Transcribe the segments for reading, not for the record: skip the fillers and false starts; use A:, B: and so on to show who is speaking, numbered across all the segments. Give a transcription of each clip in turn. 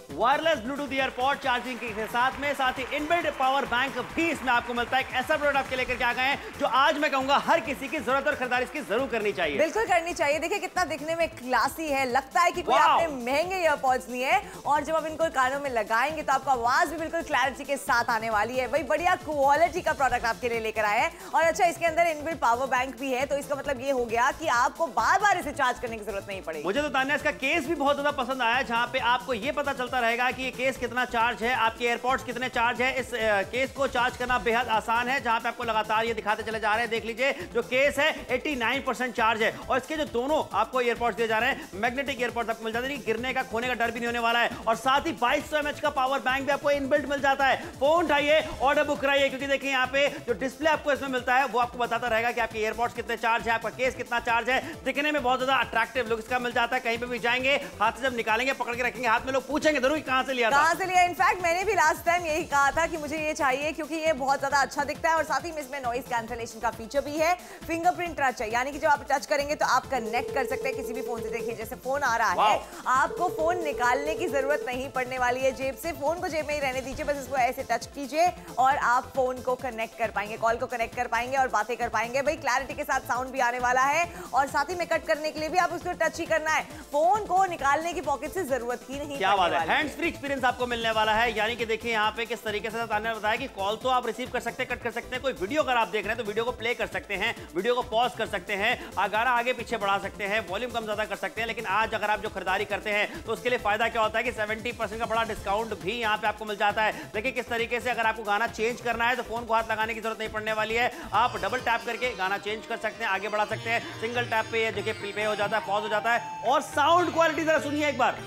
A: Wireless bluetooth earpod charging के साथ ही inbuilt power bank भी इसमें आपको मिलता है। एक ऐसा प्रोडक्ट आपके लेकर के आ गए हैं जो आज मैं कहूंगा हर किसी की जरूरत और खरीदारी इसकी जरूर करनी चाहिए।
B: बिल्कुल करनी चाहिए। देखिए कितना दिखने में क्लासी है, लगता है कि कोई आपने महंगे ईयरपॉड्स लिए हैं और जब आप इनको कानों में लगाएंगे तो आपका आवाज भी बिल्कुल क्लैरिटी के साथ आने वाली है। भाई बढ़िया क्वालिटी का प्रोडक्ट आपके लिए लेकर आए हैं। और अच्छा, इसके अंदर इनबिल्ट पावर बैंक भी है, तो इसका मतलब ये हो गया कि आपको बार बार इसे चार्ज करने की जरूरत नहीं पड़ेगी।
A: मुझे तो तान्या इसका केस भी बहुत ज्यादा पसंद आया, जहां पे आपको ये पता चलता रहेगा कि ये केस कितना चार्ज है, आपके एयरपॉड्स कितने चार्ज है। इस केस को चार्ज करना बेहद आसान है, जहां पे आपको लगातार ये दिखाते चले जा रहे हैं। देख लीजिए जो केस है 89% चार्ज है और इसके जो दोनों आपको एयरपॉड्स दिए जा रहे हैं मैग्नेटिक एयरपॉड्स आपको मिल जाते हैं, गिरने का खोने का डर भी नहीं होने वाला है। और साथ ही 2200 mAh का पावर बैंक भी आपको इनबिल्ट मिल जाता है। फोन उठाइए, ऑर्डर बुक कराइए, क्योंकि देखिए यहाँ पे जो डिस्प्ले आपको इसमें मिलता है वो आपको बताता रहेगा कि आपके एयरपॉड्स कितने चार्ज है, आपका केस कितना चार्ज है। दिखने में बहुत ज्यादा अट्रैक्टिव लुक इसका मिल जाता है। कहीं पे भी जाएंगे हाथ से जब निकालेंगे पकड़ के रखेंगे हाथ में, लोग पूछेंगे जरूर कहां से लिया था,
B: कहां से लिया। इनफैक्ट मैंने भी लास्ट टाइम यही कहा था कि मुझे ये चाहिए क्योंकि ये बहुत ज्यादा अच्छा दिखता है और साथ ही में इसमें नॉइज कैंसलेशन का फीचर भी है। फिंगरप्रिंट टच है, यानी कि जब आप टच करेंगे तो आप कनेक्ट कर सकते हैं किसी भी फोन से। देखिए जैसे फोन आ रहा है, आपको फोन निकालने की जरूरत नहीं पड़ने वाली है जेब से। फोन को जेब में ही रहने दीजिए, बस इसको ऐसे टच कीजिए और आप फोन को कनेक्ट कर पाएंगे, कॉल को कनेक्ट कर पाएंगे और बातें कर पाएंगे। भाई क्लैरिटी के साथ साउंड भी आने वाला है और साथ ही में कट करने के लिए भी आप उसको टच ही करना है, फोन को निकालने की पॉकेट से जरूरत ही नहीं।
A: क्या बात है, हैंड्स फ्री एक्सपीरियंस आपको मिलने वाला है। यानी कि देखिए यहाँ पे किस तरीके से तान्या ने बताया कि कॉल तो आप रिसीव कर सकते हैं, कट कर सकते हैं। कोई वीडियो अगर आप देख रहे हैं तो वीडियो को प्ले कर सकते हैं, वीडियो को पॉज कर सकते हैं, गाना आगे पीछे बढ़ा सकते हैं, वॉल्यूम कम ज्यादा कर सकते हैं। लेकिन आज अगर आप जो खरीदारी करते हैं तो उसके लिए फायदा क्या होता है कि 70% का बड़ा डिस्काउंट भी यहाँ पे आपको मिल जाता है। देखिए किस तरीके से अगर आपको गाना चेंज करना है तो फोन को हाथ लगाने की जरूरत नहीं पड़ने वाली है। आप डबल टैप करके गाना चेंज कर सकते हैं, आगे बढ़ा सकते हैं। सिंगल टैप पे ये देखिए प्ले हो जाता है, पॉज हो जाता है। और साउंड क्वालिटी जरा सुनिए एक बार,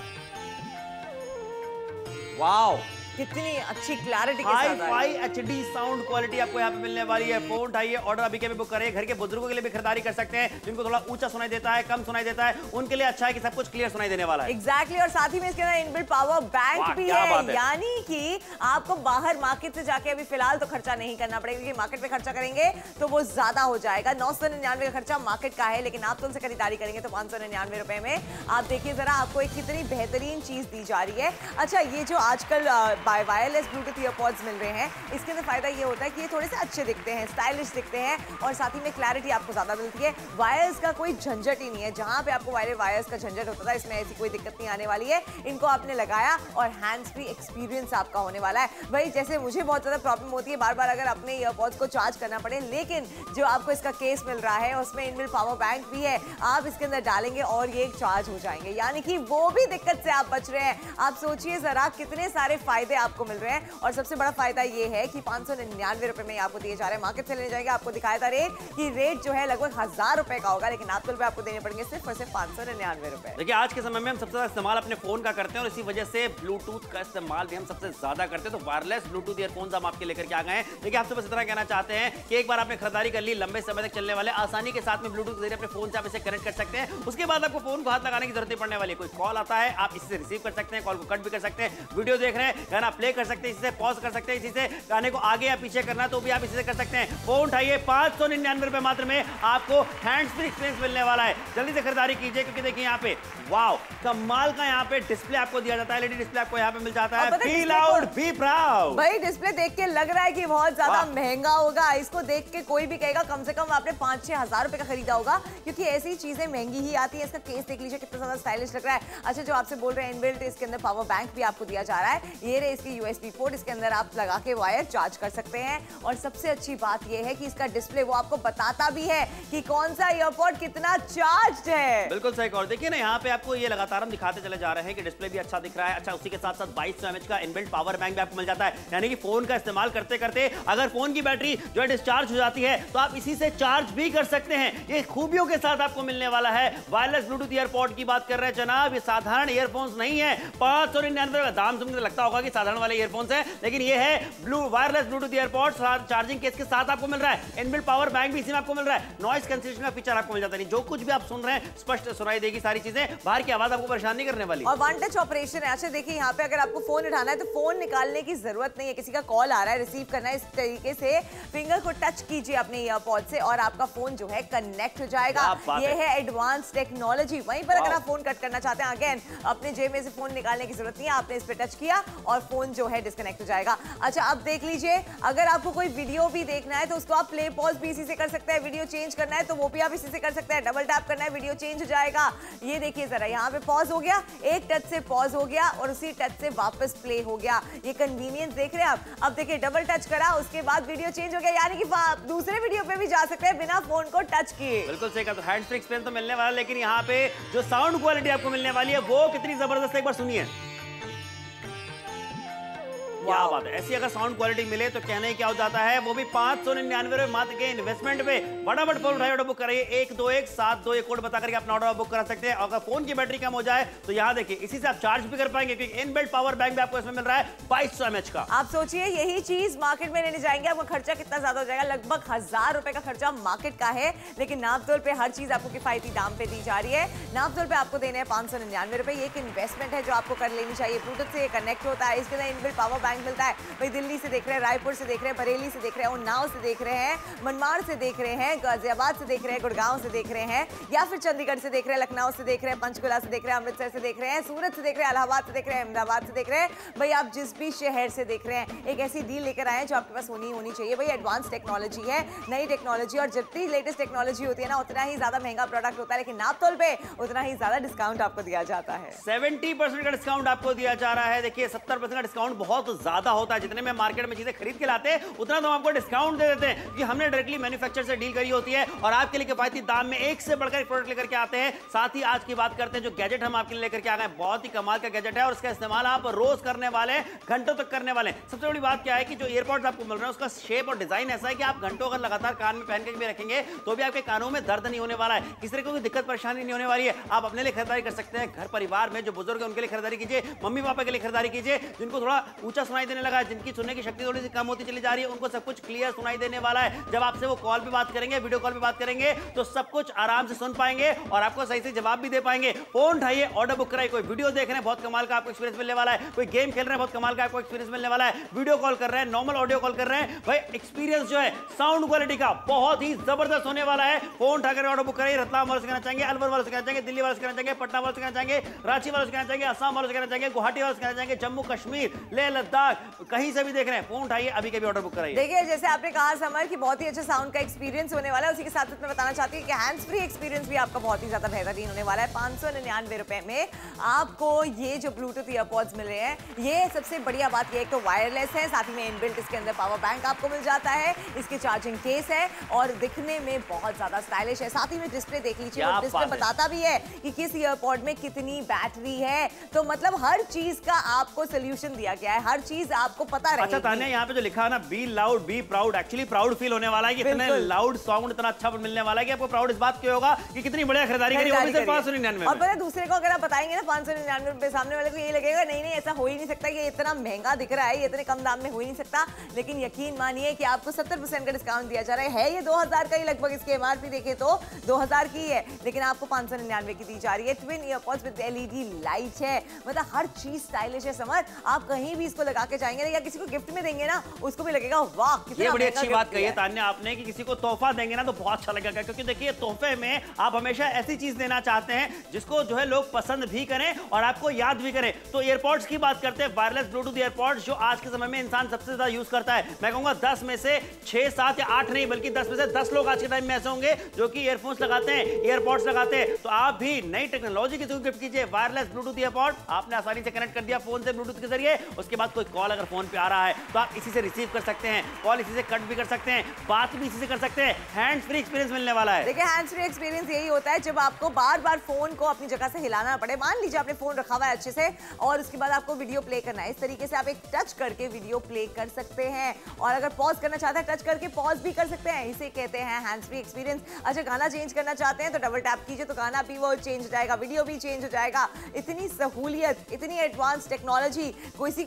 A: वाओ
B: कितनी अच्छी क्लैरिटी के
A: हाई
B: साथ
A: फाई एचडी साउंड क्वालिटी आपको यहाँ पे मिलने वाली है। फोन उठाइए, ऑर्डर अभी के भी बुक करें। घर के बुजुर्गों के लिए भी खरीदारी कर सकते हैं जिनको थोड़ा ऊंचा सुनाई देता है, कम सुनाई देता है, उनके लिए अच्छा है कि सब कुछ क्लियर सुनाई देने वाला है।
B: एग्जैक्टली और साथ ही में इसके अंदर इनबिल्ट पावर बैंक भी है, यानी कि आपको बाहर मार्केट से जाके अभी फिलहाल तो खर्चा नहीं करना पड़ेगा, क्योंकि मार्केट में खर्चा करेंगे तो वो ज्यादा हो जाएगा। 999 का खर्चा मार्केट का है, लेकिन आप तो उनसे खरीदारी करेंगे तो 599 रुपए में आप देखिए जरा आपको एक कितनी बेहतरीन चीज दी जा रही है। अच्छा, ये जो आजकल वायरलेस ईयरपॉड्स मिल रहे हैं, इसके अंदर फायदा ये होता है कि ये थोड़े से अच्छे दिखते हैं, स्टाइलिश दिखते हैं और साथ ही में क्लैरिटी आपको ज्यादा मिलती है। वायर्स का कोई झंझट ही नहीं है, जहां पे आपको वायर्स का झंझट होता था इसमें ऐसी कोई दिक्कत नहीं आने वाली है। इनको आपने लगाया और हैंड्स फ्री एक्सपीरियंस आपका होने वाला है। भाई जैसे मुझे बहुत ज्यादा प्रॉब्लम होती है बार बार अगर अपने ईयरपॉड्स को चार्ज करना पड़े, लेकिन जो आपको इसका केस मिल रहा है उसमें इनबिल्ट पावर बैंक भी है, आप इसके अंदर डालेंगे और ये चार्ज हो जाएंगे, यानी कि वो भी दिक्कत से आप बच रहे हैं। आप सोचिए जरा कितने सारे फायदे आपको मिल रहे हैं। और सबसे बड़ा फायदा ये है कि 599 रुपए में आपको दिए जा रहे हैं। मार्केट से ले जाएंगे आपको दिखाया था रेट कि रेट जो है लगभग 1000 रुपए का होगा, लेकिन आजकल पे आपको देने पड़ेंगे सिर्फ और सिर्फ 599 रुपए।
A: देखिए आज के समय में हम सबसे ज्यादा इस्तेमाल अपने फोन का करते हैं और इसी वजह से ब्लूटूथ का इस्तेमाल भी हम सबसे ज्यादा करते हैं। तो वायरलेस ब्लूटूथ ईयरफोन्स हम आपके लेकर के आ गए हैं। देखिए आपसे बस इतना कहना चाहते हैं कि एक बार आपने खरीदारी कर ली, लंबे समय तक चलने वाले आसानी के साथ में ब्लूटूथ के जरिए अपने फोन से आप इसे कनेक्ट कर सकते हैं। उसके बाद आपको फोन को हाथ लगाने की जरूरत नहीं पड़ने वाली है। कोई कॉल आता है आप इसी से रिसीव कर सकते हैं, कॉल को कट भी कर सकते हैं, वीडियो देख रहे हैं गाना प्ले कर सकते हैं, इसी से पॉज कर सकते हैं, इसी से गाने को आगे या पीछे करना तो भी आप इसी से कर सकते हैं। फोन उठाइए, 599 रुपए मात्र में आपको हैंड्स फ्री एक्सपीरियंस मिलने वाला है। जल्दी से खरीदारी कीजिए, क्योंकि देखिए यहाँ पे वाओ कमाल का यहाँ पे डिस्प्ले आपको दिया जाता है, एलईडी डिस्प्ले आपको यहाँ पे मिल जाता है। Be loud be proud.
B: भाई डिस्प्ले देख के लग रहा है कि बहुत ज्यादा महंगा होगा। इसको देख के कोई भी कहेगा कम से कम आपने 5-6 हजार रुपए का खरीदा होगा, क्योंकि ऐसी चीजें महंगी ही आती है। इसका केस देख लीजिए कितना ज्यादा स्टाइलिश लग रहा है। अच्छा, जो आपसे बोल रहे हैं इनबिल्ट इसके अंदर पावर बैंक भी आपको दिया जा रहा है। ये रहे इसकी यूएसबी पोर्ट, इसके अंदर आप लगा के वायर चार्ज कर सकते हैं। और सबसे अच्छी बात यह है कि इसका डिस्प्ले वो आपको बताता भी है कि कौन सा ईयरपॉड कितना चार्ज है।
A: बिल्कुल सही कहा। देखिए ना यहाँ पे आपको ये लगातार हम दिखाते चले जा रहे हैं कि डिस्प्ले भी अच्छा दिख रहा है। अच्छा, उसी के साथ साथ 2200 mAh का इनबिल्ट पावर बैंक भी आपको मिल जाता है, यानी कि फोन का इस्तेमाल करते करते अगर फोन की बैटरी जो है डिस्चार्ज हो जाती है तो आप इसी से चार्ज भी कर सकते हैं। ये खूबियों के साथ आपको मिलने वाला है। वायरलेस ब्लूटूथ ईयरपॉड की बात कर रहे हैं जनाब, ये साधारण ईयरफोन्स नहीं है। 599 का दाम सुनकर लगता होगा कि साधारण वाले ईयरफोन्स है, लेकिन ये है wireless bluetooth earpod charging case के साथ आपको मिल रहा है। इनबिल्ट पावर बैंक भी इसी में आपको मिल रहा है। नॉइज कैंसलेशन का फीचर आपको मिल जाता है, जो कुछ भी आप सुन रहे हैं स्पष्ट सुनाई देगी सारी चीजें। बाहर की आवाज आपको परेशान नहीं करने वाली।
B: और वन टच ऑपरेशन है। अच्छा देखिए यहाँ पे अगर आपको फोन उठाना है तो फोन निकालने की जरूरत नहीं है, किसी का कॉल आ रहा है रिसीव करना है, इस तरीके से फिंगर को टच कीजिए अपने ईयरपॉड से और आपका फोन जो है कनेक्ट हो जाएगा। ये है एडवांस टेक्नोलॉजी। वहीं पर अगर आप फोन कट करना चाहते हैं, अगेन अपने जेब में से फोन निकालने की जरूरत नहीं है, आपने इस पे टच किया और फोन जो है डिस्कनेक्ट हो जाएगा। अच्छा अब देख लीजिए, अगर आपको कोई वीडियो भी देखना है तो उसको आप प्ले पॉज भी इसी से कर सकते हैं, वीडियो चेंज करना है तो वो भी आप इसी से कर सकते हैं, डबल टैप करना है वीडियो चेंज हो जाएगा। ये देखिए जरा, यहाँ पे पॉज हो गया, एक टच से पॉज हो गया और उसी टच से वापस प्ले हो गया। ये कन्वीनियंस देख रहे हैं आप। अब देखिए डबल टच करा, उसके बाद वीडियो चेंज हो गया, यानी कि दूसरे वीडियो पे भी जा सकते हैं बिना फोन को टच किए।
A: बिल्कुल सही कहा। तो हैंड्स फ्री एक्सपीरियंस तो मिलने वाला, लेकिन यहाँ पे जो साउंड क्वालिटी आपको मिलने वाली है वो कितनी जबरदस्त है, एक बार सुनिए। क्या बात है, ऐसी अगर साउंड क्वालिटी मिले तो कहने क्या हो जाता है, वो भी 599 मात्र के इन्वेस्टमेंट पे। फटाफट फोन उठाइए, ऑर्डर बुक कराइए 121721 कोड बता करके अपना ऑर्डर बुक करा सकते हैं। अगर फोन की बैटरी कम हो जाए तो यहाँ देखिए इसी से आप चार्ज भी कर पाएंगे, क्योंकि इनबिल्ट पावर बैंक भी आपको इसमें मिल रहा है 2200 mAh का।
B: आप सोचिए यही चीज मार्केट में लेने जाएंगे, आपका खर्चा कितना ज्यादा हो जाएगा, लगभग 1000 रुपए का खर्चा मार्केट का है, लेकिन नापतोल पे हर चीज आपको किफायती दाम पे दी जा रही है। नापतोल पे आपको देने हैं 599 रुपए। ये एक इन्वेस्टमेंट है जो आपको कर लेनी चाहिए। ब्लूटूथ से कनेक्ट होता है, इसके अंदर इनबिल्ट पावर बैंक मिलता है। दिल्ली से देख रहे हैं, रायपुर से देख रहे हैं, बरेली से देख रहे हैं, उन्नाव से देख रहे हैं, मनमाड़ से देख रहे हैं, गाजियाबाद से देख रहे हैं, गुड़गांव से देख रहे हैं, या फिर चंडीगढ़ से देख रहे हैं, लखनऊ से देख रहे हैं, पंचकुला से देख रहे हैं, अमृतसर से देख रहे हैं, सूरत से देख रहे हैं, इलाहाबाद से देख रहे हैं, अहमदाबाद से देख रहे हैं। भाई आप जिस भी शहर से देख रहे हैं, एक ऐसी डील लेकर आए हैं जो आपके पास होनी चाहिए। भाई एडवांस टेक्नोलॉजी है, नई टेक्नोलॉजी, और जितनी लेटेस्ट टेक्नोलॉजी होती है ना उतना ही ज्यादा महंगा प्रोडक्ट होता है, लेकिन नापतोल पे उतना ही ज्यादा डिस्काउंट आपको दिया जाता है।
A: 70% का डिस्काउंट आपको दिया जा रहा है। देखिए 70% का डिस्काउंट बहुत ज्यादा होता है। जितने में मार्केट में चीजें खरीद के लाते हैं उतना तो हम आपको डिस्काउंट दे देते हैं, क्योंकि हमने डायरेक्टली मैन्युफैक्चरर से डील करी होती है और आपके लिए किफायती दाम में एक से बढ़कर एक प्रोडक्ट लेकर के आते हैं। साथ ही आज की बात करते हैं जो गैजेट हम आपके लिए लेकर के आ गए, बहुत ही कमाल का गैजेट है और इसका इस्तेमाल आप रोज करने वाले, घंटों तक करने वाले। सबसे बड़ी बात क्या है कि जो एयरपॉड्स आपको मिल रहे हैं उसका शेप और डिजाइन ऐसा है कि आप घंटों अगर लगातार कान में पहन के भी रखेंगे तो भी आपके कानों में दर्द नहीं होने वाला है, किसी तरह की कोई दिक्कत परेशानी नहीं होने वाली है। आप अपने लिए खरीदारी कर सकते हैं, घर परिवार में जो बुजुर्ग है उनके लिए खरीदारी कीजिए, मम्मी पापा के लिए खरीदारी कीजिए, जिनको थोड़ा ऊंचा सुनाई देने लगा है, जिनकी सुनने की शक्ति थोड़ी सी कम होती चली जा रही है, उनको सब कुछ क्लियर सुनाई देने वाला है। जब आपसे वो कॉल पे बात करेंगे, वीडियो कॉल पे बात करेंगे तो सब कुछ आराम से सुन पाएंगे और आपको सही से जवाब भी दे पाएंगे। फोन उठाइए, ऑर्डर बुक कराइए। कोई वीडियो देख रहे हैं, बहुत कमाल का आपको एक्सपीरियंस मिलने वाला है। कोई गेम खेल रहे हैं, बहुत कमाल का आपको एक्सपीरियंस मिलने वाला है। वीडियो कॉल कर रहे हैं, नॉर्मल ऑडियो कॉल कर रहे हैं, भाई एक्सपीरियंस जो है साउंड क्वालिटी का बहुत ही जबरदस्त होने वाला है। फोन उठाकर ऑर्डर बुक कराइए। रतलाम वालों से कहना चाहेंगे, अलवर वालों से कहना चाहेंगे, दिल्ली वालों से कहना चाहेंगे, पटना वालों से कहना चाहेंगे, रांची वालों से कहना चाहेंगे, असम वालों से कहना चाहेंगे, गुवाहाटी वालों से कहना चाहेंगे, जम्मू कश्मीर, लेह लद्दाख, कहीं से भी देख रहे हैं, फोन उठाइए, अभी के भी ऑर्डर बुक कराइए।
B: देखिए जैसे आपने कहा समर की बहुत ही अच्छा साउंड का एक्सपीरियंस होने वाला है, उसी के साथ मैं बताना चाहती हूँ कि हैंड्स फ्री एक्सपीरियंस भी आपका बहुत ही ज्यादा बेहतरीन होने वाला है। 599 रुपए में आपको ये जो ब्लूटूथ ईयरपॉड्स मिल रहे हैं, ये सबसे बढ़िया बात ये है तो वायरलेस है, साथ ही में इनबिल्ट इसके अंदर पावर बैंक आपको मिल जाता है, इसके चार्जिंग केस है और दिखने में बहुत ज्यादा स्टाइलिश है। साथ ही में डिस्प्ले देख लीजिए, डिस्प्ले बताता भी है कि किस ईयरपॉड में कितनी बैटरी है, तो मतलब हर चीज का आपको सोल्यूशन दिया गया है, हर चीज आपको पता रहेगी।
A: अच्छा तान्या, यहाँ पे जो लिखा है ना, be loud be proud, actually proud feel होने वाला है कि इतने लाउड साउंड इतना अच्छा मिलने वाला है कि आपको प्राउड इस बात क्यों होगा कि कितनी बढ़िया खरीदारी करी, वो भी सिर्फ 599
B: और पता दूसरे को अगर आप बताएंगे ना 599 रुपए, सामने वाले को ये लगेगा नहीं नहीं ऐसा हो ही नहीं सकता, ये इतना महंगा दिख रहा है, ये इतने कम दाम में हो ही नहीं सकता। लेकिन यकीन मानिए कि आपको 70% का डिस्काउंट दिया जा रहा है। ये 2000 का ही लगभग, इसके एमआरपी देखे तो 2000 की है, लेकिन आपको 599 की दी जा रही है। Twin earpods with LED light है, मतलब हर चीज स्टाइलिश है। समझ आप कहीं भी इसको लगा के जाएंगे या किसी को गिफ्ट में देंगे ना, उसको भी लगेगा वाह कितना।
A: ये बड़ी अच्छी बात कही है तान्या आपने कि किसी को तोहफा देंगे ना तो बहुत अच्छा लगेगा, क्योंकि देखिए तोहफे में आप हमेशा ऐसी चीज देना चाहते हैं जिसको जो है लोग पसंद भी करें और आपको याद भी करें। तो एयरपॉड्स की बात करते हैं, वायरलेस ब्लूटूथ एयरपॉड्स जो आज के समय में इंसान सबसे ज्यादा यूज करता है। मैं कहूंगा 10 में से 6, 7 या 8 नहीं बल्कि 10 में से 10 लोग आज के टाइम में ऐसे होंगे जो कि ईयरफोन्स लगाते हैं, एयरपॉड्स लगाते हैं। तो आप भी नई टेक्नोलॉजी किसी को गिफ्ट कीजिए, वायरलेस ब्लूटूथ एयरपॉड आपने आसानी से कनेक्ट कर दिया फोन से ब्लूटूथ के जरिए। उसके बाद कोई कॉल अगर फोन पे आ रहा है तो आप इसी से रिसीव कर सकते हैं, कॉल इसी से कट भी कर सकते हैं, बात भी इसी से कर सकते हैं। हैंड्स फ्री एक्सपीरियंस मिलने वाला है।
B: देखिए हैंड्स फ्री एक्सपीरियंस यही होता है जब आपको बार बार फोन को अपनी जगह से हिलाना पड़े। मान लीजिए आपने फोन रखा हुआ है अच्छे से और उसके बाद आपको वीडियो प्ले करना है, इस तरीके से आप एक टच करके वीडियो प्ले कर सकते हैं। और अगर पॉज करना चाहते हैं टच करके पॉज भी कर सकते हैं, इसे कहते हैं हैंड्स फ्री एक्सपीरियंस। अच्छा गाना चेंज करना चाहते हैं तो डबल टैप कीजिए तो गाना भी वो चेंज हो जाएगा, वीडियो भी चेंज हो जाएगा। इतनी सहूलियत, इतनी एडवांस टेक्नोलॉजी किसी को भी बताएंगे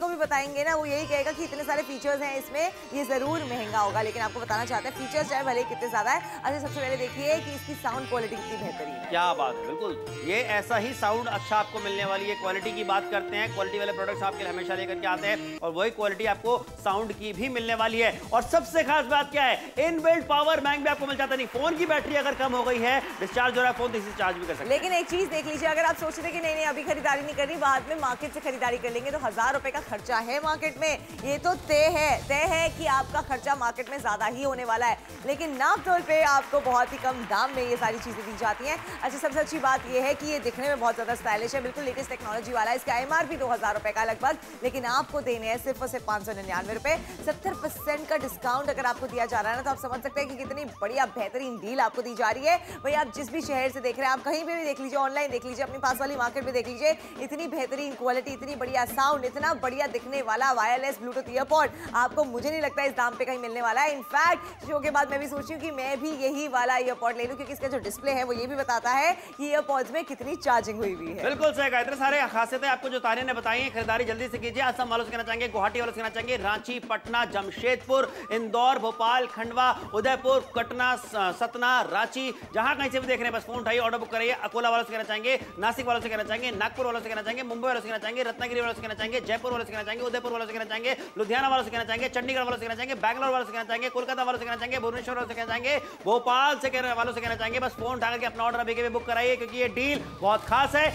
B: आएंगे ना वो यही कहेगा कि इतने सारे फीचर्स हैं इसमें, ये जरूर महंगा होगा, लेकिन आपको बताना चाहते हैं फीचर्स चाहे भले कितने ज्यादा है। अच्छा सबसे पहले देखिए कि इसकी साउंड क्वालिटी कितनी बेहतरीन है।
A: क्या बात है, बिल्कुल ये ऐसा ही साउंड अच्छा आपको मिलने वाली है। क्वालिटी की बात करते हैं, क्वालिटी वाले प्रोडक्ट्स आपके लिए हमेशा लेकर के आते हैं और वही क्वालिटी आपको साउंड की भी मिलने वाली है। और सबसे खास बात क्या है, इनबिल्ट पावर बैंक भी आपको मिल जाता है। नहीं, फोन की बैटरी अगर कम हो गई है, डिस्चार्ज हो रहा है फोन, तो इसी चार्ज भी कर सकते हैं।
B: लेकिन एक चीज देख लीजिए, अगर आप सोच रहे कि नहीं अभी खरीदारी नहीं करनी, बाद में मार्केट से खरीदारी कर लेंगे, तो 1000 रुपए का खर्चा है मार्केट में, ये तो तय है कि आपका खर्चा मार्केट में ज्यादा ही होने वाला है। लेकिन नाप तौल पे आपको बहुत ही कम दाम में ये सारी चीजें दी जाती हैं। अच्छा सबसे अच्छी बात ये है कि ये दिखने में बहुत ज्यादा स्टाइलिश है, बिल्कुल लेटेस्ट टेक्नोलॉजी वाला है। इसका MRP 2000 रुपए का लगभग, लेकिन आपको देने हैं सिर्फ और सिर्फ 599 रुपए। 70% का डिस्काउंट अगर आपको दिया जा रहा है ना, तो आप समझ सकते हैं कि कितनी बढ़िया बेहतरीन डील आपको दी जा रही है। भाई आप जिस भी शहर से देख रहे हैं, आप कहीं पे भी देख लीजिए, ऑनलाइन देख लीजिए, अपनी पास वाली मार्केट में देख लीजिए, इतनी बेहतरीन क्वालिटी, इतनी बढ़िया साउंड, इतना बढ़िया दिखने वाला वायरलेस ब्लूटूथ ईयरपॉड आपको मुझे नहीं लगता इस दाम पे कहीं मिलने वाला है। इनफैक्ट शो के बाद मैं भी सोच रही हूँ कि मैं भी यही वाला ईयरपॉड ले लूं, क्योंकि इसका जो डिस्प्ले है वो ये भी बताता है कि ईयरपॉड्स में कितनी चार्जिंग हुई हुई है।
A: बिल्कुल सही कहा, इतने सारे खासियतें आपको जो तारिया ने बताई है, खरीदारी जल्दी से कीजिए। असम वालों से कहना चाहेंगे, गुवाहाटी वालों से कहना चाहेंगे, रांची, पटना, जमशेदपुर, इंदौर, भोपाल, खंडवा, उदयपुर, कटना, सतना, रांची, जहां कहीं से भी देख रहे हैं बस फोन उठाइए, ऑर्डर बुक करिए। अकोला वालों से कहना चाहेंगे, नासिक वालों से कहना चाहेंगे, नागपुर वालों से कहना चाहेंगे, मुंबई वालों से कहना चाहेंगे, रत्नागिरी वालों से कहना चाहेंगे, जयपुर वालों से कहना चाहेंगे, उदयपुर वालों से कहना चाहेंगे, लुधियाना वालों से कहना चाहेंगे, चंडीगढ़ वालों से कहना चाहेंगे, बैंगलोर वालों से कहना चाहेंगे, कोलकाता वालों से कहना चाहेंगे, भुवनेश्वर वालों से कहना चाहेंगे, भोपाल से वालों से कहना चाहेंगे, बस फोन उठा करके अपना ऑर्डर अभी के बुक कराइए, क्योंकि ये डील बहुत खास है।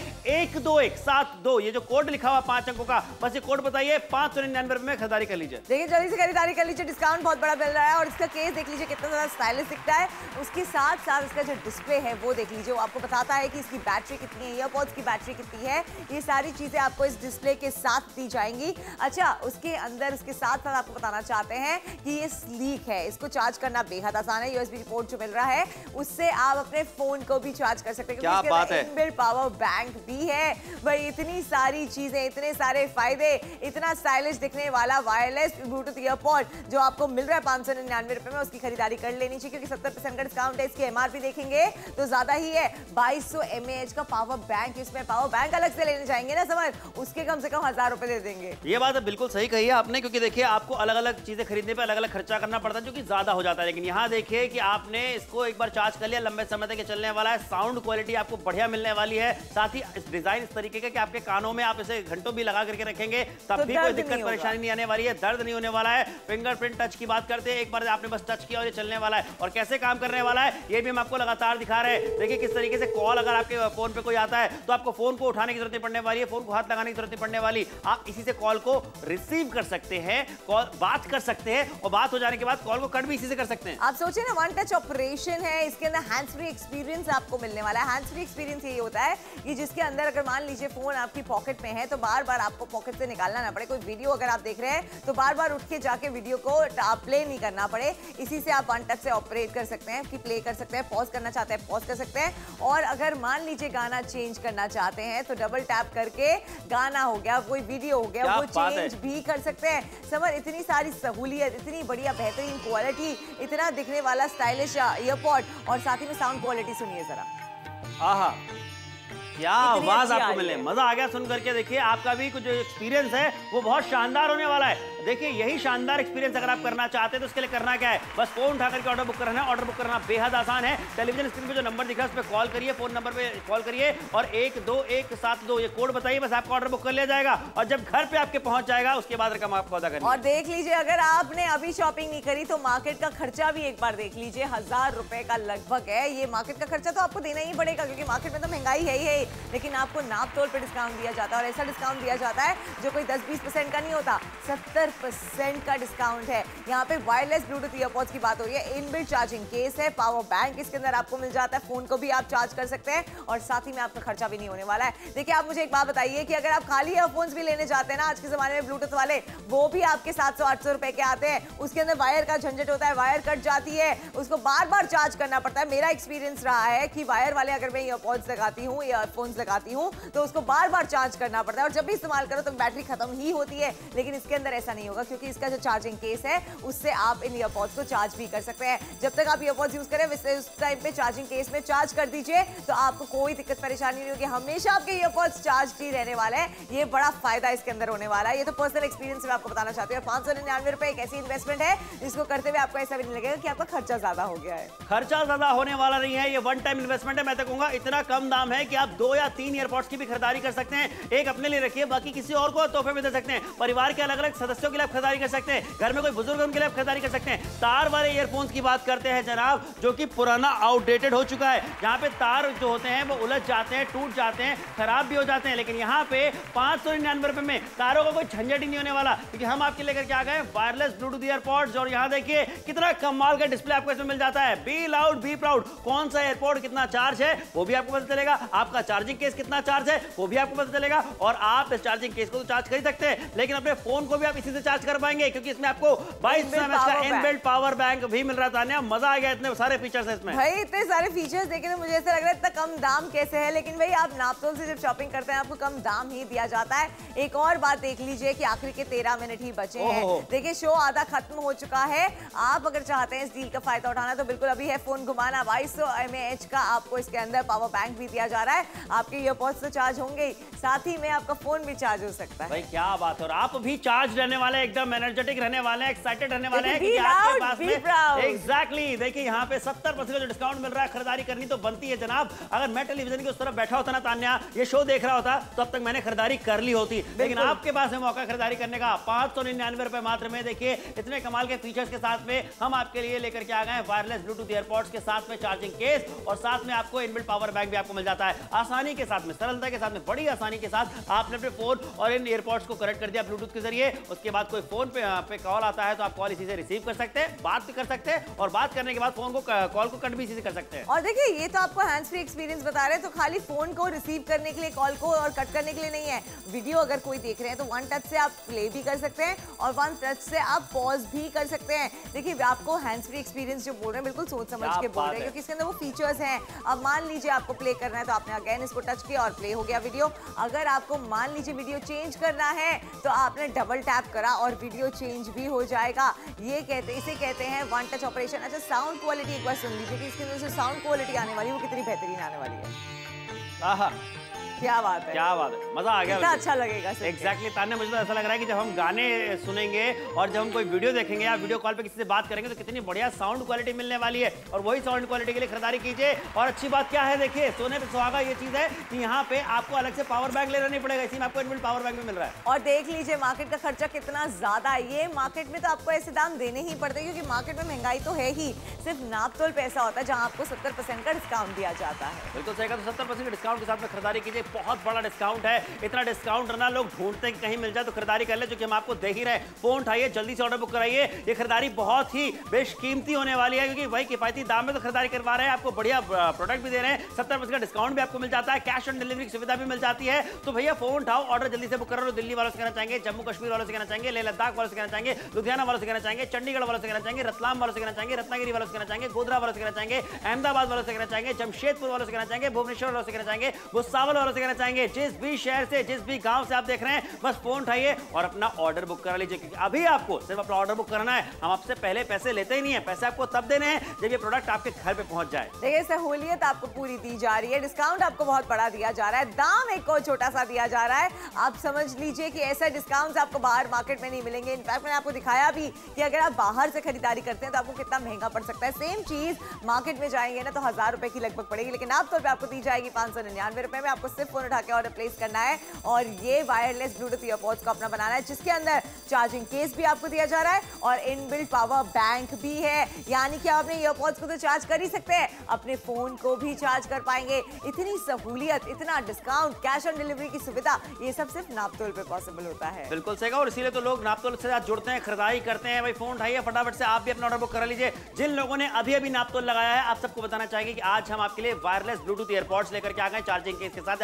A: 1217 ये जो कोड लिखा हुआ 5 अंकों का, बस ये कोड बताइए, 599 रुपए में खरीदारी कर लीजिए।
B: देखिए जल्दी से खरीदारी कर लीजिए, डिस्काउंट बहुत बड़ा मिल रहा है। और इसका केस देख लीजिए कितना ज्यादा स्टाइलिश दिखता है, उसके साथ साथ इसका जो डिस्प्ले है वो देख लीजिए, वो आपको बताता है कि इसकी बैटरी कितनी है, ईयरपॉड्स की बैटरी कितनी है, ये सारी चीजें आपको इस डिस्प्ले के साथ दी जाएंगी। अच्छा उसके अंदर इसके साथ साथ आपको बताना चाहते हैं कि ये स्लीक है, इसको चार्ज करना बेहद आसान है। USB पोर्ट जो मिल रहा है उससे आप अपने फोन को भी चार्ज कर सकते हैं,
A: क्या बात है,
B: इनबिल्ट पावर बैंक भी है। भाई इतनी सारी चीजें, इतने सारे फायदे, इतना स्टाइलिश दिखने वाला वायरलेस ब्लूटूथ ईयरपॉड जो आपको मिल रहा है 599 रुपए में, उसकी खरीदारी कर लेनी चाहिए, क्योंकि 70% का डिस्काउंट है। इसकी MRP देखेंगे तो ज्यादा ही है, 2200 mAh का पावर बैंक, इसमें पावर बैंक अलग से लेने जाएंगे ना समझ, उसके कम से कम 1000 रुपए दे देंगे।
A: ये बात बिल्कुल सही कही है आपने, क्योंकि देखिए आपको अलग अलग चीजें खरीदने पे अलग अलग खर्चा करना पड़ता है, जो कि ज्यादा हो जाता है। लेकिन यहाँ देखिए कि आपने इसको एक बार चार्ज कर लिया, लंबे समय तक चलने वाला है, साउंड क्वालिटी आपको बढ़िया मिलने वाली है, साथ ही डिजाइन इस तरीके का कि आपके कानों में आप इसे घंटों भी लगा करके रखेंगे तब
B: तो
A: भी कोई दिक्कत परेशानी नहीं आने वाली है, दर्द नहीं होने वाला है। फिंगरप्रिंट टच की बात करते हैं, एक बार आपने बस टच किया और ये चलने वाला है। और कैसे काम करने वाला है ये भी हम आपको लगातार दिखा रहे हैं। देखिए किस तरीके से कॉल अगर आपके फोन पे कोई आता है तो आपको फोन को उठाने की जरूरत नहीं पड़ने वाली है, फोन को हाथ लगाने की जरूरत नहीं पड़ने वाली, आप इसी से कॉल को रिसीव कर सकते हैं, कॉल बात कर सकते हैं, और बात हो जाने के बाद कॉल को कट भी इसी से कर सकते हैं।
B: आप सोचे ना, वन टच ऑपरेशन है, इसके अंदर हैंड्स फ्री एक्सपीरियंस आपको मिलने वाला है। हैंड्स फ्री एक्सपीरियंस ये होता है कि जिसके अंदर अगर मान लीजिए फोन आपकी पॉकेट में है तो बार बार आपको पॉकेट से निकालना ना पड़े। कोई वीडियो अगर आप देख रहे हैं तो बार बार उठ के जाके वीडियो को प्ले नहीं करना पड़े, इसी से आप वन टच से ऑपरेट कर सकते हैं कि प्ले कर सकते हैं, पॉज करना चाहते हैं पॉज कर सकते हैं, और अगर मान लीजिए गाना चेंज करना चाहते हैं तो डबल टैप करके गाना हो गया, कोई वीडियो हो गया, वो चेंज भी कर सकते हैं। समझ, इतनी सारी सहूलियत, इतनी बढ़िया बेहतरीन क्वालिटी, इतना दिखने वाला स्टाइलिश ईयरपॉड, और साथ ही में साउंड क्वालिटी सुनिए जरा,
A: आहा क्या आवाज आपको मिले, मजा आ गया सुन करके। देखिए आपका भी कुछ एक्सपीरियंस है वो बहुत शानदार होने वाला है। देखिए यही शानदार एक्सपीरियंस अगर आप करना चाहते हैं तो उसके लिए करना क्या है, बस फोन उठा करके ऑर्डर बुक करना है। ऑर्डर बुक करना बेहद आसान है, टेलीविजन स्क्रीन पे जो नंबर दिखा है उस पर कॉल करिए, फोन नंबर पे कॉल करिए और 12172 ये कोड बताइए, बस आपका ऑर्डर बुक कर लिया जाएगा और जब घर पे आपके पहुंच जाएगा उसके बाद रकम आपको अदा करनी है।
B: और देख लीजिए अगर आपने अभी शॉपिंग नहीं करी तो मार्केट का खर्चा भी एक बार देख लीजिए, 1000 रुपए का लगभग है। ये मार्केट का खर्चा तो आपको देना ही पड़ेगा, क्योंकि मार्केट में तो महंगाई है ही, लेकिन आपको नाप तोल पे डिस्काउंट दिया जाता है, और ऐसा डिस्काउंट दिया जाता है जो कोई 10-20% का नहीं होता, 70% का डिस्काउंट है। यहाँ पे वायरलेस ब्लूटूथ ईयरपॉड्स की बात हो रही है, इनबिल्ट चार्जिंग केस है, पावर बैंक इसके अंदर आपको मिल जाता है, फोन को भी आप चार्ज कर सकते हैं और साथ ही में आपका खर्चा भी नहीं होने वाला है। देखिए आप मुझे एक बात बताइए कि अगर आप खाली ईयरफोन्स भी लेने जाते हैं ना आज के जमाने में ब्लूटूथ वाले, वो भी आपके 700-800 रुपए के आते हैं, उसके अंदर वायर का झंझट होता है, वायर कट जाती है, उसको बार बार चार्ज करना पड़ता है। मेरा एक्सपीरियंस रहा है कि वायर वाले अगर मैं ईयरपॉड्स लगाती हूँ या ईयरफोन्स लगाती हूँ तो उसको बार बार चार्ज करना पड़ता है और जब भी इस्तेमाल करो तो बैटरी खत्म ही होती है। लेकिन इसके अंदर ऐसा नहीं होगा क्योंकि इसका जो चार्जिंग केस है उससे आप इन ईयरपॉड्स को चार्ज भी कर सकते हैं। जब तक आप ईयरपॉड्स यूज करें वैसे उस टाइम पे चार्जिंग केस में चार्ज कर दीजिए तो आपको कोई दिक्कत परेशानी नहीं होगी, हमेशा आपके ईयरपॉड्स चार्ज ही रहने वाले हैं। ये बड़ा फायदा इसके अंदर होने वाला है। ये तो पर्सनल एक्सपीरियंस में आपको बताना चाहती हूँ। 599 रुपए एक ऐसी इन्वेस्टमेंट है जिसको करते हुए आपको ऐसा भी नहीं लगेगा कि आपका खर्चा ज्यादा हो गया है।
A: खर्चा ज्यादा होने वाला नहीं है, ये वन टाइम इन्वेस्टमेंट है। मैं तो कहूंगा इतना कम दाम है कि आप 2 या 3 ईयरपॉड्स की भी खरीदारी कर सकते हैं। एक अपने लिए रखिए, बाकी किसी और को तोहफे में दे सकते हैं। परिवार के अलग अलग सदस्यों के लिए खरीदारी कर सकते हैं। घर में कोई बुजुर्ग उनके लिए खरीदारी कर सकते हैं। तार वाले ईयरफोन्स की बात करते हैं जनाब, जो कि पुराना आउटडेटेड हो चुका है, जहां पे तार जो होते हैं वो उलझ जाते हैं, टूट जाते हैं, खराब भी हो जाते हैं। लेकिन यहाँ पे 599 रुपए में तारों का कोई झंझट ही नहीं होने वाला, क्योंकि हम आपके लेकर के आ गए वायरलेस ब्लूटूथ ईयरपॉड्स। और यहाँ देखिए कितना कमाल का डिस्प्ले आपको इसमें मिल जाता है। बी लाउड बी प्राउड, कौन सा एयरपॉड कितना चार्ज है वो भी आपको पता चलेगा, आपका चार्जिंग केस कितना चार्ज है वो भी आपको पता चलेगा। और आप इस चार्जिंग केस को तो चार्ज कर ही सकते हैं, लेकिन अपने फोन को भी आप इसी से चार्ज कर पाएंगे, क्योंकि इसमें आपको 22 mAh का इनबिल्ट पावर बैंक भी मिल रहा था। मजा आ गया, इतने सारे फीचर्स है इसमें।
B: भाई इतने सारे फीचर्स देखे तो मुझे ऐसा लग रहा है इतना कम दाम कैसे है, लेकिन भाई आप नापतोल से जब शॉपिंग करते हैं आपको कम दाम ही दिया जाता है। एक और बात देख लीजिए कि आखिरी के 13 मिनट ही बचे हैं। देखिए शो आधा खत्म हो चुका है। आप अगर चाहते हैं इस डील का फायदा उठाना तो बिल्कुल अभी है फोन घुमाना। 2200 mAh का आपको इसके अंदर पावर बैंक भी दिया जा रहा है। आपके ईयरपॉड्स तो चार्ज होंगे ही, साथ ही में आपका फोन भी चार्ज हो सकता है।
A: भाई क्या बात है, और आप भी चार्ज रहने वाले, एकदम एनर्जेटिक रहने वाले, एक्साइटेड रहने वाले हैं कि आपके पास में एग्जैक्टली देखिए यहाँ पे 70% का जो डिस्काउंट मिल रहा है। खरीदारी करनी तो बनती है जनाब। अगर मैं टेलीविजन की उस तरफ बैठा होता ना तान्या, ये शो देख रहा होता तो अब तक मैंने खरीदारी कर ली होती, लेकिन आपके पास है मौका खरीदारी करने का। 599 रुपए मात्र में देखिए इतने कमाल के फीचर्स के साथ में हम आपके लिए लेकर के आ गए वायरलेस ब्लूटूथ ईयरपॉड्स के साथ में चार्जिंग केस, और साथ में आपको इनबिल्ट पावर बैंक भी आपको मिल जाता है। आसानी के साथ में, सरलता के साथ में, बड़ी आसानी के साथ आपने अपने फोन और इन ईयरपॉड्स को कनेक्ट कर दिया ब्लूटूथ के जरिए। उसके बाद कोई फोन पे कॉल आता है तो आप कॉल इसी से रिसीव कर सकते हैं, बात कर सकते हैं, और बात करने के बाद फोन को कॉल को कट भी इसी से कर सकते हैं।
B: और देखिए ये तो आपको हैंड्स फ्री एक्सपीरियंस बता रहे हैं, तो खाली फोन को रिसीव करने के लिए, कॉल को और कट करने के लिए नहीं है। वीडियो अगर कोई देख रहे हैं तो वन टच से आप प्ले भी कर सकते हैं और वन टच से आप पॉज भी कर सकते हैं। देखिए आपको हैंड्स फ्री एक्सपीरियंस जो बोल रहे हैं बिल्कुल सोच समझ के बोल रहे हैं, क्योंकि इसके अंदर वो फीचर्स हैं। अब मान लीजिए आपको प्ले करना है तो आपने अगेन इसको टच किया और प्ले हो गया वीडियो। अगर आपको मान लीजिए वीडियो चेंज करना है तो आपने डबल टैप करा और वीडियो चेंज भी हो जाएगा। इसे कहते हैं वन टच ऑपरेशन। अच्छा साउंड क्वालिटी एक बार सुन लीजिए कि इसके अंदर जो साउंड क्वालिटी आने वाली है वो कितनी बेहतरीन आने वाली है।
A: आहा
B: क्या बात है,
A: क्या बात है, मजा आ गया।
B: अच्छा लगेगा
A: एग्जैक्टली तान्या, मुझे तो ऐसा लग रहा है कि जब हम गाने सुनेंगे और जब हम कोई वीडियो देखेंगे या वीडियो कॉल पे किसी से बात करेंगे तो कितनी बढ़िया साउंड क्वालिटी मिलने वाली है। और वही साउंड क्वालिटी के लिए खरीदारी कीजिए। और अच्छी बात क्या है, देखिए सोने पे सुहागा ये चीज है कि यहाँ पे आपको अलग से पावर बैंक लेना नहीं पड़ेगा, इसी में आपको इनबिल्ट पावर बैंक भी मिल रहा है।
B: और देख लीजिए मार्केट का खर्चा कितना ज्यादा है। ये मार्केट में तो आपको ऐसे दाम देने ही पड़ते हैं क्योंकि मार्केट में महंगाई तो है ही। सिर्फ नापतोल पे ऐसा होता है जहाँ आपको 70% का डिस्काउंट दिया जाता है।
A: बिल्कुल सही कहा, तो 70% के डिस्काउंट के साथ में खरीदारी कीजिए। बहुत बड़ा डिस्काउंट है, इतना डिस्काउंट ना लोग ढूंढते हैं कि कहीं मिल जाए तो खरीदारी कर ले, जो कि हम आपको दे ही रहे। फोन उठाइए, जल्दी से ऑर्डर बुक कराइए। ये खरीदारी बहुत ही बेशकीमती होने वाली है, क्योंकि भाई किफायती दाम में तो खरीदारी करवा रहे हैं, आपको बढ़िया प्रोडक्ट भी दे रहे हैं, 70% का डिस्काउंट भी आपको मिल जाता है, कैश ऑन डिलीवरी की सुविधा भी मिल जाती है। तो भैया फोन उठाओ, ऑर्डर जल्दी से बुक करो। दिल्ली वालों से कहना चाहेंगे, जम्मू कश्मीर वालों से कहना चाहेंगे, लेह लद्दाख वालों से कहना चाहेंगे, लुधियाना वालों से कहना चाहेंगे, चंडीगढ़ वालों से कहना चाहेंगे, रतलाम वालों से कहना चाहेंगे, रत्नागिरी वालों से कहना चाहेंगे, गोधरा वालों से कहना चाहेंगे, अहमदाबाद वालों से कहना चाहेंगे, जमशेदपुर वालों से कहना चाहेंगे, भुवनेश्वर वालों से कहना चाहेंगे, भुसावल वालों से कहना चाहेंगे। जिस भी शहर से, जिस भी गांव से आप देख रहे हैं, बस फोन उठाइए और अपना ऑर्डर बुक करा लीजिए, क्योंकि अभी आपको सिर्फ अपना ऑर्डर बुक करना है। हम आपसे पहले पैसे लेते ही नहीं है, पैसे आपको तब देने हैं जब ये प्रोडक्ट आपके घर पे पहुंच जाए।
B: देखिए सहूलियत आपको पूरी दी जा रही है, डिस्काउंट आपको बहुत बड़ा दिया जा रहा है, दाम एक और छोटा सा दिया जा रहा है। आप समझ लीजिए कि ऐसा डिस्काउंट आपको बाहर मार्केट में नहीं मिलेंगे। इनफैक्ट मैंने आपको दिखाया भी कि अगर आप बाहर से खरीदारी करते हैं तो आपको कितना महंगा पड़ सकता है। सेम चीज मार्केट में जाएंगे ना तो 1000 रुपए की लगभग पड़ेगी, लेकिन आप तो आपको दी जाएगी 599 रुपए में। आपको सिर्फ फोन उठा के ऑर्डर प्लेस करना है और ये वायरलेस ब्लूटूथ ईयरपॉड्स को अपना बनाना है, जिसके अंदर चार्जिंग केस भी आपको दिया जा रहा है और इनबिल्ट पावर बैंक भी है। यानी कि आप अपने ईयरपॉड्स को तो चार्ज कर ही सकते हैं, अपने फोन को भी चार्ज कर पाएंगे। इतनी सहूलियत, इतना डिस्काउंट, कैश ऑन डिलीवरी की सुविधा, ये सब सिर्फ नापतोल पे पॉसिबल होता है।
A: बिल्कुल सही कहा, और इसीलिए तो लोग नापतोल से साथ जुड़ते हैं, खरीदारी करते हैं। भाई फोन उठाइए फटाफट से, आप भी अपना ऑर्डर बुक करा लीजिए। जिन लोगों ने अभी नापतोल लगाया है, आप सबको बताना चाहेंगे कि आज हम आपके लिए वायरलेस ब्लूटूथ ईयरपॉड्स लेकर के आ गए चार्जिंग केस के साथ।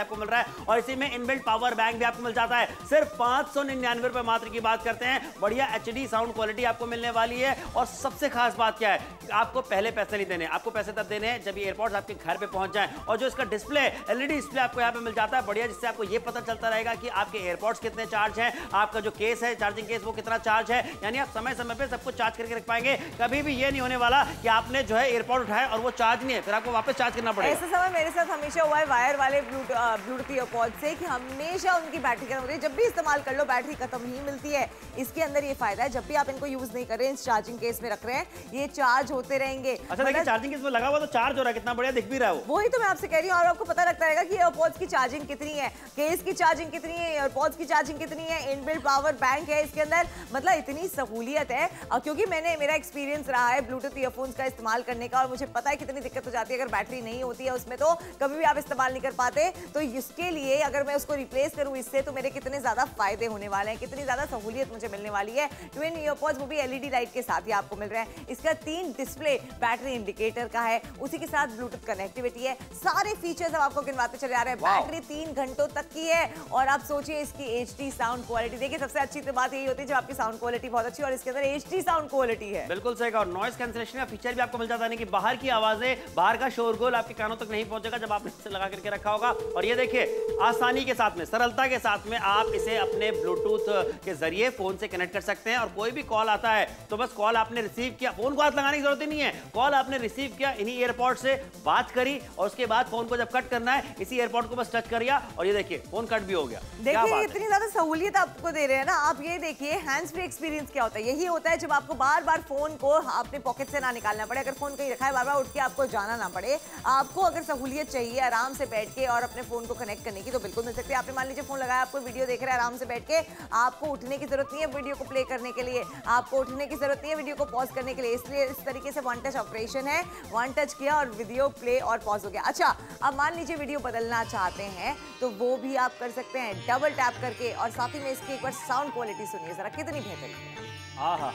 A: आपको मिल रहा है, और इसी में इनबिल्ट पावर बैंक भी आपको मिल जाता है। सिर्फ 599 रुपए मात्र की बात करते हैं। बढ़िया एचडी साउंड क्वालिटी आपको मिलने वाली है, और सबसे खास बात क्या है, आपको पहले पैसे नहीं देने, आपको पैसे तब देने हैं जब ये एयरपॉड्स आपके घर पे पहुंच जाएं। और जो इसका डिस्प्ले, एलईडी डिस्प्ले आपको यहाँ पे मिल जाता है बढ़िया, जिससे आपको ये पता चलता रहेगा कि आपके एयरपॉड्स कितने चार्ज हैं, आपका जो केस है चार्जिंग केस वो कितना चार्ज है। यानी आप समय समय पे सब कुछ चार्ज करके रख पाएंगे। कभी भी ये नहीं होने वाला कि आपने जो है एयरपॉड उठाया और वो चार्ज नहीं है, फिर आपको वापस चार्ज करना पड़ेगा।
B: ऐसा समय मेरे साथ हमेशा हुआ है वायर वाले ब्लूटूथ ईयरपॉड से, कि हमेशा उनकी बैटरी खत्म होती है। जब भी इस्तेमाल कर लो बैटरी खत्म ही मिलती है। इसके अंदर ये फायदा है, जब भी आप इनको यूज नहीं कर रहे हैं, इस चार्जिंग केस में रख रहे हैं, ये चार्ज होते रहेंगे।
A: अच्छा देखिए, चार्जिंग केस में लगा हुआ तो चार्ज हो रहा है, कितना बढ़िया दिख भी रहा है।
B: वही तो मैं आपसे कह रही हूँ, और आपको पता लगता रहेगा कि एयरपॉड्स की चार्जिंग कितनी है, केस की चार्जिंग कितनी है, एयरपॉड्स की चार्जिंग कितनी है, इनबिल्ट पावर बैंक है इसके अंदर। मतलब इतनी सहूलियत है, क्योंकि मेरा एक्सपीरियंस रहा है ब्लूटूथ ईयरफोन्स का इस्तेमाल करने का, और मुझे पता है कितनी दिक्कत हो जाती है अगर बैटरी नहीं होती है उसमें, तो कभी भी आप इस्तेमाल नहीं कर पाते। तो इसके लिए अगर मैं उसको रिप्लेस करूँ इससे, तो मेरे कितने ज्यादा फायदे होने वाले हैं, कितनी ज्यादा सहूलियत मुझे मिलने वाली है। ट्विन ईयरपॉड्स वो भी एलईडी लाइट के साथ ही आपको मिल रहा है। इसका 3 डिस्प्ले बैटरी इंडिकेटर का है, उसी के साथ ब्लूटूथ कनेक्टिविटी है, सारे फीचर्स अब आपको गिनवाते चले आ रहे हैं। बैटरी 3 घंटों तक की है, और आप सोचिए इसकी एचडी साउंड क्वालिटी। देखिए सबसे अच्छी तो बात यही होती है जब आपकी साउंड क्वालिटी बहुत अच्छी, और इसके अंदर एचडी साउंड क्वालिटी है।
A: बिल्कुल सही कहा। और नॉइस कैंसलेशन का फीचर भी आपको मिल जाता है, कि बाहर की आवाजें, बाहर का शोरगुल आपके कानों तक नहीं पहुंचेगा जब आपने इसे लगा करके रखा होगा। और ये देखिए आसानी के साथ में, सरलता के साथ में आप इसे अपने ब्लूटूथ के जरिए फोन से कनेक्ट कर सकते हैं। और कोई भी कॉल आता है तो बस कॉल आपने रिसीव किया, फोन को हाथ लगाने की जरूरत ही नहीं है, कॉल आपने रिसीव किया, इन्हीं एयरपॉड से बात करी, और उसके बाद फोन को जब कट करना है इसी एयरपॉड को बस टच करिया, और ये देखिए फोन कट भी हो गया।
B: देखिए इतनी ज्यादा सहूलियत आपको दे रहे हैं ना। आप ये देखिए हैंड्स फ्री एक्सपीरियंस क्या होता है। यही होता है जब आपको बार बार फोन को अपने पॉकेट से ना निकालना पड़े, अगर फोन कहीं रखा है बार बार उठ के आपको जाना ना पड़े। आपको अगर सहूलियत चाहिए आराम से बैठ के और अपने फोन को कनेक्ट करने की, तो बिल्कुल मिल सकती है। आपने मान लीजिए फोन लगाया, आपको वीडियो देख रहे हैं आराम से बैठ के, आपको उठने की जरूरत नहीं है वीडियो को प्ले करने के लिए, आपको उठने की जरूरत नहीं है वीडियो को पॉज करने के लिए। इसलिए इस तरीके से वन टच ऑपरेशन है, वन टच किया और वीडियो प्ले और पॉज हो गया। अच्छा, अब मान लीजिए वीडियो बदलना चाहते हैं तो वो भी आप कर सकते हैं डबल टैप करके, और साथ ही में इसकी एक बार साउंड क्वालिटी सुनिए जरा, कितनी बेहतरीन है।
A: हाँ,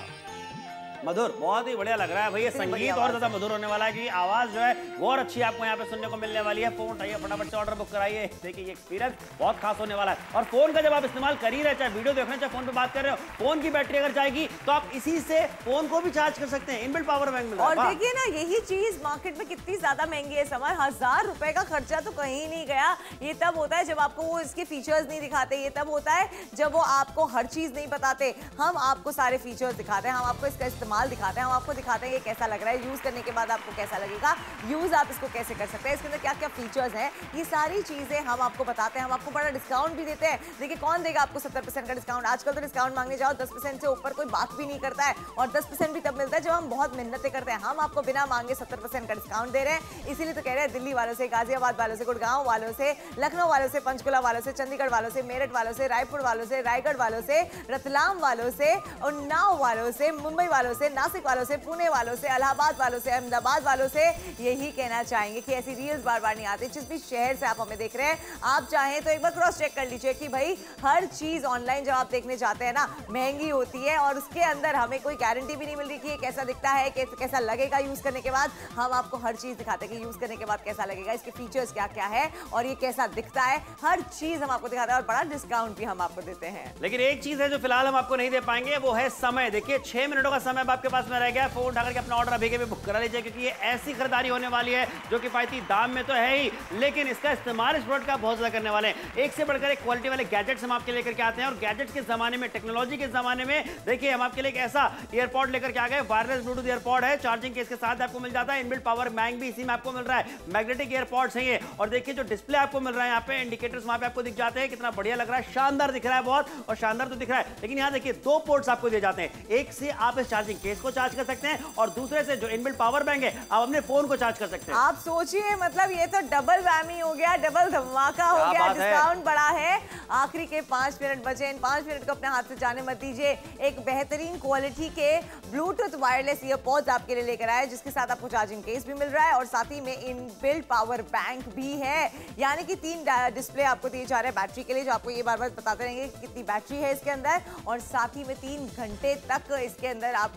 A: मधुर, बहुत ही बढ़िया लग रहा है भाई। ये संगीत और ज्यादा मधुर होने वाला है, कि आवाज जो है वो और अच्छी आपको यहाँ पे सुनने को मिलने वाली है। फोन उठाइए, फटाफट से ऑर्डर बुक कराइए। देखिए ये एक्सपीरियंस बहुत खास होने वाला है। और फोन का जब आप इस्तेमाल कर ही रहे, चाहे वीडियो देख रहे हैं, चाहे फोन पे बात कर रहे हो, फोन की बैटरी अगर जाएगी तो आप इसी से फोन को भी चार्ज कर सकते हैं। इनबिल्ट पावर बैंक मिल रहा है।
B: और देखिए ना, यही चीज मार्केट में कितनी ज्यादा महंगी है। समझ, 1000 रुपए का खर्चा तो कहीं नहीं गया। ये तब होता है जब आपको वो इसके फीचर्स नहीं दिखाते, ये तब होता है जब वो आपको हर चीज नहीं बताते। हम आपको सारे फीचर्स दिखाते हैं, हम आपको इसका इस्तेमाल दिखाते हैं, हम आपको दिखाते हैं ये कैसा लग रहा है, यूज करने के बाद आपको कैसा लगेगा, यूज आप इसको कैसे कर सकते हैं, इसके अंदर क्या क्या फीचर्स हैं, ये सारी चीजें हम आपको बताते हैं। हम आपको बड़ा डिस्काउंट भी देते हैं। देखिए कौन देगा आपको 70% का डिस्काउंट। आजकल तो डिस्काउंट मांगने जाओ 10% से ऊपर कोई बात भी नहीं करता है, और 10% भी तब मिलता है जब हम बहुत मेहनतें करते हैं। हम आपको बिना मांगे 70% का डिस्काउंट दे रहे हैं। इसीलिए तो कह रहे हैं दिल्ली वालों से, गाजियाबाद वालों से, गुड़गांव वालों से, लखनऊ वालों से, पंचकुला वालों से, चंडीगढ़ वालों से, मेरठ वालों से, रायपुर वालों से, रायगढ़ वालों से, रतलाम वालों से, उन्नाव वालों से, मुंबई वालों से, नासिक वालों से, पुणे वालों से, इलाहाबाद वालों से, अहमदाबाद वालों से यही कहना चाहेंगे कि ऐसी रील्स बार बार नहीं आती। जिस भी शहर से आप हमें देख रहे हैं, आप चाहें तो एक बार क्रॉस चेक कर लीजिए कि भाई हर चीज ऑनलाइन जब आप देखने जाते हैं ना, महंगी होती है, और उसके अंदर हमें कोई गारंटी भी नहीं मिल रही कि ये कैसा दिखता है, कैसा लगेगा यूज करने के बाद। हम आपको हर चीज दिखाते हैं कि यूज करने के बाद कैसा लगेगा, इसके फीचर्स क्या क्या है, और ये कैसा दिखता है, हर चीज हम आपको दिखाते हैं, और बड़ा डिस्काउंट भी हम आपको देते हैं।
A: लेकिन एक चीज है जो फिलहाल हम आपको नहीं दे पाएंगे, वो है समय। देखिए 6 मिनटों का समय आपके पास में रह गया। फोन उठाकर के अपना ऑर्डर अभी के भी बुक करा लीजिए, क्योंकि ये ऐसी खरीदारी होने वाली है जो किफायती दाम में तो है ही, लेकिन इसका इस्तेमाल इस प्रोडक्ट का बहुत ज्यादा करने वाले हैं। एक से बढ़कर एक क्वालिटी वाले गैजेट्स हम आपके लेकर के आते हैं, और गैजेट्स के जमाने में, टेक्नोलॉजी के जमाने में देखिए हम आपके लिए एक ऐसा एयरपॉड लेकर के आ गए। वायरलेस ब्लूटूथ एयरपॉड है, चार्जिंग केस के साथ आपको मिल जाता है। इनबिल्ट पावर बैंक भी इसी में आपको मिल रहा है। मैग्नेटिक एयरपॉड्स हैं ये, और देखिए जो डिस्प्ले आपको मिल रहा है यहाँ पे, इंडिकेटर्स वहां पे आपको दिख जाते हैं। कितना बढ़िया लग रहा है, शानदार दिख रहा है बहुत, और शानदार तो दिख रहा है। लेकिन यहाँ देखिए 2 पोर्ट्स आपको दिए जाते हैं। एक से आप इस चार्जिंग केस को चार्ज कर सकते हैं, और दूसरे से जो इनबिल्ट पावर बैंक है आप अपने फोन को चार्ज कर सकते हैं।
B: आप सोचिए, मतलब ये तो डबल वैमी हो गया, डबल धमाका हो गया। डिस्काउंट बड़ा है। आखिरी के 5 मिनट बचे, इन 5 मिनट को अपने हाथ से जाने मत दीजिए। एक बेहतरीन क्वालिटी के ब्लूटूथ वायरलेस ईयरपॉड्स आपके लिए लेकर आए, जिसके साथ आपको चार्जिंग केस भी मिल रहा है, और साथ ही में इनबिल्ट पावर बैंक भी है। यानी कि 3 डिस्प्ले आपको दिए जा रहे हैं बैटरी के लिए, जो आपको ये बार बार बताते रहेंगे कि कितनी बैटरी है इसके अंदर, और साथ ही में 3 घंटे तक इसके अंदर आपको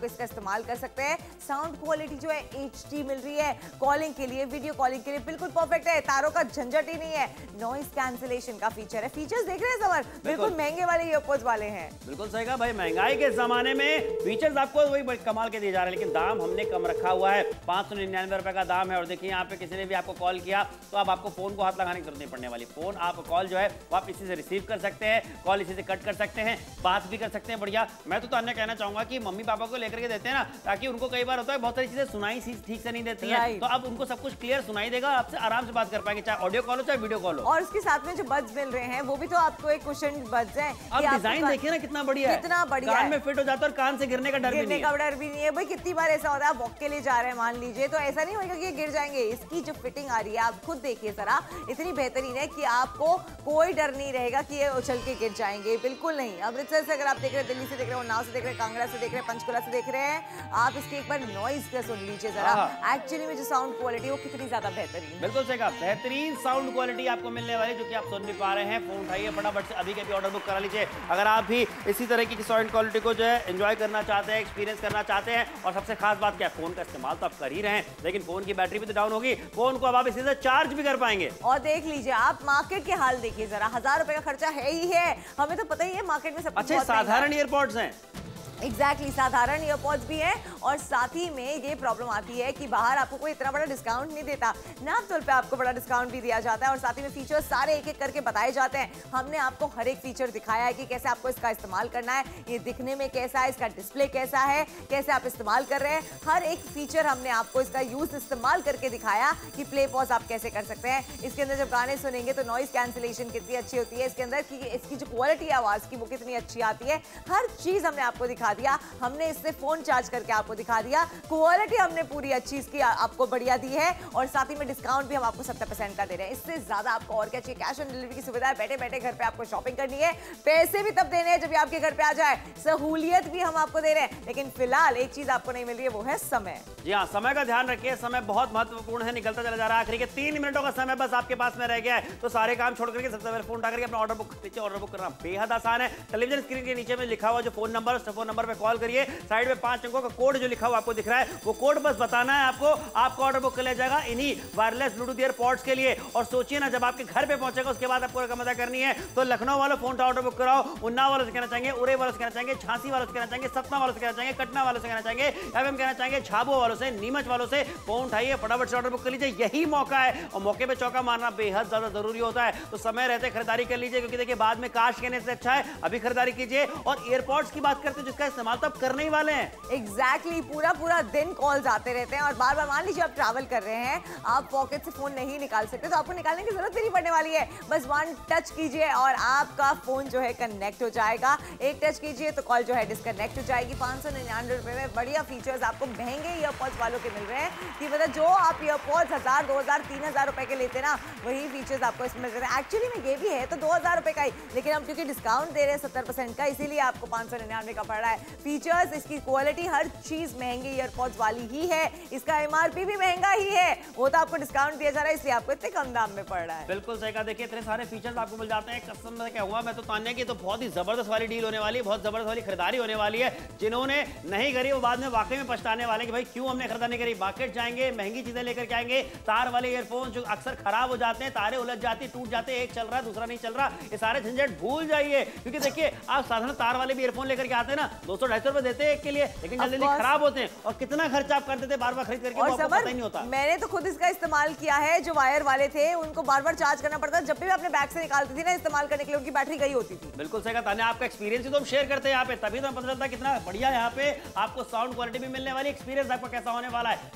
B: इसका इस्तेमाल कर सकते हैं। साउंड क्वालिटी जो है HD मिल रही है, कॉलिंग के लिए, वीडियो कॉलिंग के लिए बिल्कुल परफेक्ट है, तारों का झंझट ही नहीं है, नॉइस कैंसिलेशन का फीचर है। फीचर्स देख रहे हैं समर, बिल्कुल महंगे वाले ईयरपॉड्स वाले हैं।
A: बिल्कुल सही कहा भाई, महंगाई के जमाने में फीचर्स आपको वही कमाल के दिए जा रहे हैं, लेकिन दाम हमने कम रखा हुआ है। 599 रुपए का दाम है। और देखिए यहाँ पे किसी ने भी आपको कॉल किया तो अब आपको फोन को हाथ लगाने की जरूरत नहीं पड़ने वाली। फोन आप कॉल जो है वो आप इसी से रिसीव कर सकते हैं, कॉल इसी से कट कर सकते हैं, बात भी कर सकते हैं। बढ़िया। मैं तो अन्य कहना चाहूंगा कि मम्मी पापा को लेकर के देते हैं ना, ताकि उनको कई बार होता है बहुत सारी चीजें सुनाई ठीक से नहीं देती है, तो अब उनको सब कुछ क्लियर सुनाई देगा, आपसे आराम से बात कर पाएंगे, चाहे ऑडियो कॉल हो चाहे वीडियो कॉल हो।
B: और उसके साथ में जो बड्स मिल रहे हैं वो भी तो आपको एक कुशन बड्स हैं।
A: अब डिजाइन देखिए ना कितना बढ़िया है,
B: कितना बढ़िया
A: कान में फिट हो जाता है और कान से गिरने का डर भी नहीं है।
B: भाई कितनी बार ऐसा होता है, आप वॉक के लिए जा रहे हैं मान लीजिए, तो ऐसा नहीं होगा कि ये गिर जाएंगे। इसकी जो फिटिंग आ रही है आप खुद देखिए जरा, इतनी बेहतरीन है कि आपको कोई डर नहीं रहेगा कि ये उछल के गिर जाएंगे, बिल्कुल नहीं। अमृतसर से अगर आप देख रहे हैं, दिल्ली से देख रहे हैं, उन्नाव से देख रहे हैं, कांगड़ा से देख रहे हैं, पंचकुला से देख रहे हैं, आप इसके एक बार नॉइज का सुन लीजिए जरा। एक्चुअली में जो साउंड क्वालिटी वो कितनी ज्यादा बेहतरीन।
A: बिल्कुल सही कहा, बेहतरीन साउंड क्वालिटी आपको मिलने वाली, जो कि आप सुन भी पा रहे हैं। फोन उठाइए फटाफट से, अभी के भी ऑर्डर बुक करा लीजिए अगर आप भी इसी तरह की साउंड क्वालिटी को जो है एंजॉय करना चाहते हैं, एक्सपीरियंस करना चाहते हैं। और सबसे खास बात क्या है, फोन का इस्तेमाल तो आप कर ही रहे हैं, लेकिन फोन की बैटरी भी तो डाउन होगी, फोन को अब आप इसी से चार्ज भी कर पाएंगे।
B: और देख लीजिए आप मार्केट के हाल देखिए जरा, 1000 रुपए का खर्चा है ही है, हमें तो पता ही है मार्केट में सब कुछ
A: अच्छे साधारण ईयरपॉड्स हैं।
B: एग्जैक्टली साधारण ईयरपॉड्स भी हैं। और साथ ही में ये प्रॉब्लम आती है कि बाहर आपको कोई इतना बड़ा डिस्काउंट नहीं देता, नाप तौल पे आपको बड़ा डिस्काउंट भी दिया जाता है, और साथ ही में फीचर्स सारे एक एक करके बताए जाते हैं। हमने आपको हर एक फीचर दिखाया है कि कैसे आपको इसका इस्तेमाल करना है, ये दिखने में कैसा है, इसका डिस्प्ले कैसा है, कैसे आप इस्तेमाल कर रहे हैं। हर एक फीचर हमने आपको इसका यूज इस्तेमाल करके दिखाया कि प्ले पॉज आप कैसे कर सकते हैं। इसके अंदर जब गाने सुनेंगे तो नॉइस कैंसिलेशन कितनी अच्छी होती है इसके अंदर, कि इसकी जो क्वालिटी है आवाज की वो कितनी अच्छी आती है, हर चीज हमने आपको दिखा दिया। हमने इससे फोन चार्ज करके आपको दिखा दिया, क्वालिटी हमने पूरी अच्छी इसकी आपको बढ़िया दी है, और साथ ही में डिस्काउंट भी हम आपको 70% का दे रहे हैं। इससे ज्यादा आपको और क्या चाहिए, कैश ऑन डिलीवरी की सुविधा है, बैठे बैठे घर पे आपको शॉपिंग करनी है, पैसे भी तब देने हैं जब आपके घर पे आ जाए, सहूलियत भी हम आपको दे रहे हैं। लेकिन फिलहाल एक चीज आपको नहीं मिल रही है, वो है समय। जी हाँ, समय का ध्यान रखिए, समय बहुत महत्वपूर्ण है, निकलता चला जा रहा है। आखिरी के 3 मिनटों का समय बस आपके पास में रह गया है, तो सारे काम छोड़ करके सबसे पहले फोन उठा करके अपना ऑर्डर बुक कीजिए। ऑर्डर बुक करना बेहद आसान है। टेलीविजन स्क्रीन के नीचे में लिखा हुआ जो फोन नंबर, उस फोन नंबर पे कॉल करिए, साइड में 5 अंकों का कोड जो लिखा हुआ आपको दिख रहा है, वो कोड बस बताना है आपको, आपको ऑर्डर बुक कर लिया जाएगा इन्हीं वायरलेस ब्लूटूथ ईयरपॉड्स के लिए। और सोचिए ना, जब आपके घर पे पहुंचेगा उसके बाद आपको रकम अदा करनी है, तो लखनऊ वालों फोन का ऑर्डर बुक कराओ, उन्नाव वालों से कहना चाहेंगे, उरे वालों से कहना चाहेंगे, झांसी वालों से कहना चाहेंगे, सतना वालों से कहना चाहेंगे, कटना वालों से कहना चाहेंगे, या हम कहना चाहेंगे झाबुआ वालों से, नीमच वालों से, फोन उठाइए फटाफट से ऑर्डर बुक कर लीजिए। यही मौका है, और मौके पे चौका मारना बेहद ज्यादा जरूरी होता है, तो समय रहते खरीदारी कर लीजिए, क्योंकि देखिए बाद में काश कहने से अच्छा है अभी खरीदारी कीजिए। और ईयरपॉड्स की बात करते हैं जिसका इस्तेमाल तो आप करने ही वाले हैं। एग्जैक्टली, पूरा दिन कॉल्स आते रहते हैं, और बार बार मान लीजिए आप ट्रैवल कर रहे हैं, आप पॉकेट से फोन नहीं निकाल सकते, तो आपको निकालने की जरूरत भी नहीं पड़ने वाली है। बस 1 टच कीजिए और आपका फोन जो है कनेक्ट हो जाएगा। 1 टच कीजिए तो कॉल जो है डिस्कनेक्ट हो जाएगी। 599 रुपए में बढ़िया फीचर्स आपको महंगे ईयरपॉड्स वालों के मिल रहे हैं, कि मतलब जो आप ईयरपॉड्स 1000, 2000, 3000 रुपए के लेते ना, वही फीचर्स आपको इसमें मिल रहे हैं। एक्चुअली में ये भी है तो 2000 रुपए का ही, लेकिन हम क्योंकि डिस्काउंट दे रहे हैं 70% का, इसीलिए आपको 599 का पड़ रहा है। फीचर्स, इसकी क्वालिटी, हर चीज महंगी ईयरपॉड्स वाली ही है, इसका MRP भी महंगा ही है, वो तो आपको डिस्काउंट दिया जा रहा है, इसलिए आपको इतने कम दाम में पड़ रहा है। बिल्कुल सही कहा, देखिए इतने सारे फीचर्स आपको मिल जाते हैं। कसम से क्या हुआ, मैं तो तान्या की तो बहुत ही जबरदस्त वाली डील होने वाली है, बहुत जबरदस्त वाली खरीदारी होने वाली है। जिन्होंने नहीं करी वो बाद में वाकई में पछताने वाले कि भाई क्यों हमने खरीदारी करी। मार्केट जाएंगे, महंगी चीजें लेकर के आएंगे, तार वाले ईयरफोन जो अक्सर खराब हो जाते हैं, तारे उलझ जाती, टूट जाते, एक चल रहा है दूसरा नहीं चल रहा, ये सारे झंझट भूल जाइए। क्योंकि देखिए आप साधारण तार वाले भी ईयरफोन लेकर के आते हैं ना, 200-250 रुपए देते हैं एक के लिए, लेकिन जल्दी खराब होते हैं, और कितना खर्चा आप कर देते हैं बार बार खरीद करके, आपको पता ही नहीं होता। मैंने तो खुद इसका इस्तेमाल किया है, जो वायर वाले थे उनको बार बार चार्ज करना पड़ता, जब भी मैं अपने बैग से निकालती थी ना इस्तेमाल करने के लिए, उनकी बैटरी गई होती थी। बिल्कुल सही कहा, आपका एक्सपीरियंस ही तो हम शेयर करते हैं यहाँ पे, तभी तो पता चलता है कितना बढ़िया यहाँ पे आपको साउंड क्वालिटी भी मिलने वाली, एक्सपीरियंस आपका कैसा होने वाला है।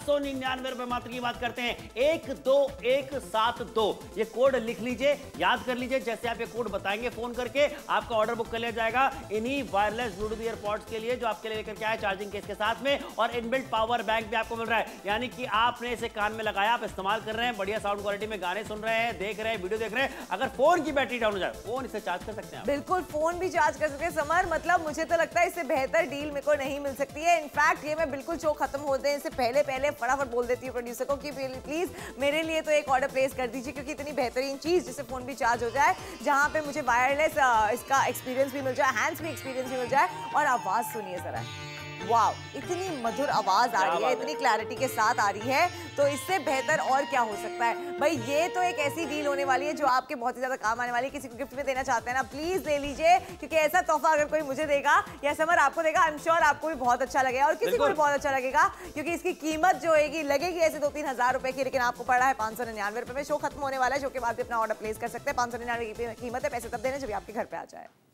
B: 599 रुपए मात्र की बात करते हैं, 12172 ये कोड लिख लीजिए, याद कर लीजिए, जैसे आप ये कोड बताएंगे फोन करके आपका ऑर्डर बुक कर लिया जाएगा इन्हीं वायरलेस ब्लूटूथ ईयरपॉड्स के लिए, जो आपके लिए लेकर के आए चार्जिंग केस के साथ में, और इनबिल्ट पावर बैंक भी आपको मिल रहा है। यानी कि आपने इसे कान में लगाया, आप इस्तेमाल कर रहे हैं, बढ़िया साउंड क्वालिटी में गाने सुन रहे हैं, देख रहे हैं, वीडियो देख रहे हैं। अगर फोन की बैटरी डाउन हो जाए, फोन इसे चार्ज कर सकते हैं। बिल्कुल, फोन भी चार्ज कर सकते हैं समर, मतलब मुझे तो लगता है इससे बेहतर डील मेरे को नहीं मिल सकती है। इनफैक्ट ये मैं बिल्कुल शो खत्म होते हैं इससे पहले फटाफट बोल देती हूँ प्रोड्यूसर को कि प्लीज मेरे लिए तो एक ऑर्डर प्लेस कर दीजिए, क्योंकि इतनी बेहतरीन चीज जिससे फोन भी चार्ज हो जाए, जहां पे मुझे वायरलेस इसका एक्सपीरियंस भी मिल जाए, हैंड्स फ्री एक्सपीरियंस भी मिल जाए, और आवाज सुनिए जरा। वाह, इतनी मधुर आवाज आ रही है, इतनी क्लैरिटी के साथ आ रही है, तो इससे बेहतर और क्या हो सकता है भाई। ये तो एक ऐसी डील होने वाली है जो आपके बहुत ही ज्यादा काम आने वाली है। किसी को गिफ्ट में देना चाहते हैं ना, प्लीज ले लीजिए, क्योंकि ऐसा तोहफा अगर कोई मुझे देगा या समर आपको देगा, आई एम श्योर आपको भी बहुत अच्छा लगेगा और किसी को भी बहुत अच्छा लगेगा, क्योंकि इसकी कीमत जो होगी लगेगी ऐसे 2-3 हजार रुपए की, लेकिन आपको पड़ा है 599 रुपए में। शो खत्म होने वाला है, शो के बाद भी अपना ऑर्डर प्लेस कर सकते हैं। 599 की कीमत है, पैसे तब देने जब आपके घर पे आ जाए।